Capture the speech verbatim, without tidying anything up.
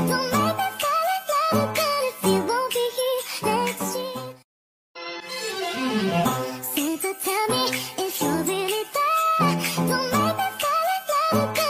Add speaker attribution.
Speaker 1: Don't make me fall in love again if you won't be here next year. Santa, tell me if you're really there. Don't make me fall in love again.